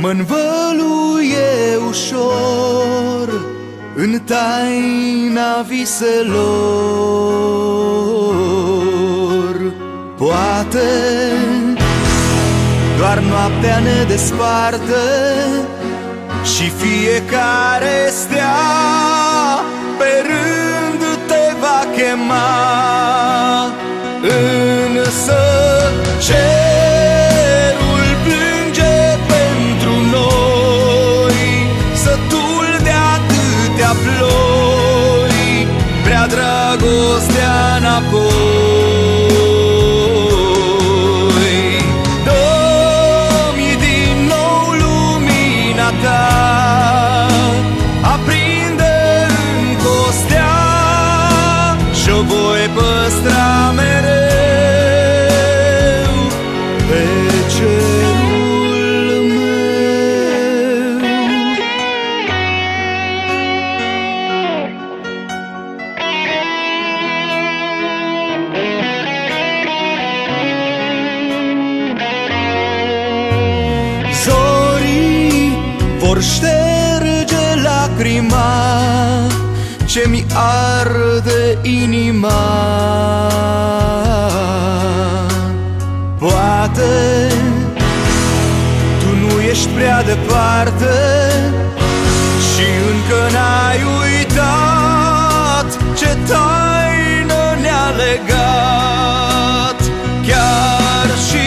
mă învăluie ușor în taina viselor. Poate doar noaptea ne desparte și fiecare stea pe rând te va chema. Însă cerul plânge pentru noi, sătul de atâtea ploi, vrea dragostea înapoi. Dă-mi din nou lumina ta, aprinde încă o stea și-o voi păstra mereu pe cerul meu. Zorii vor șterge lacrima ce-mi arde inima. Poate tu nu ești prea departe și încă n-ai uitat ce taină ne-a legat. Chiar și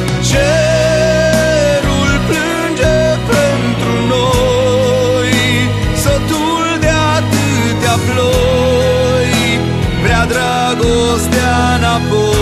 cerul plânge pentru noi, sătul de atâtea ploi, vrea dragostea înapoi.